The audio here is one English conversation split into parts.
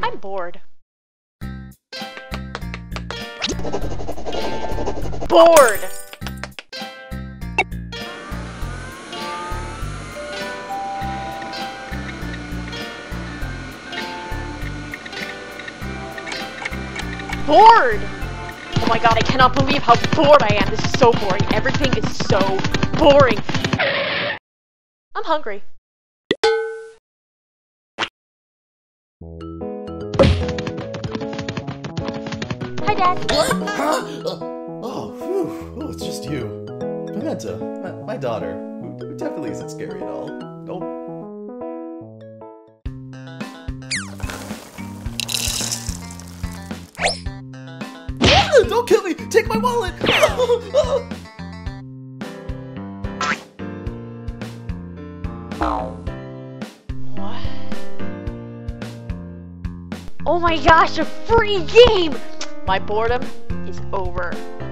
I'm bored. Bored! Bored! Oh my god, I cannot believe how bored I am. This is so boring. Everything is so boring. I'm hungry. Hi, Dad. Oh, phew. Oh, it's just you. Pementa, my daughter, who definitely isn't scary at all. Nope. Don't kill me! Take my wallet! What? Oh my gosh, a free game! My boredom is over.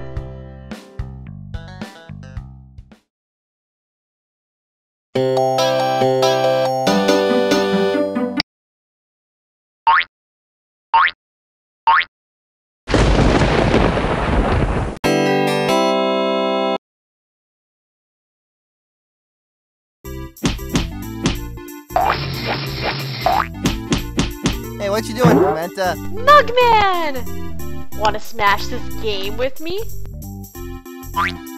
Hey, what you doing, Pementa? Mugman! Wanna smash this game with me?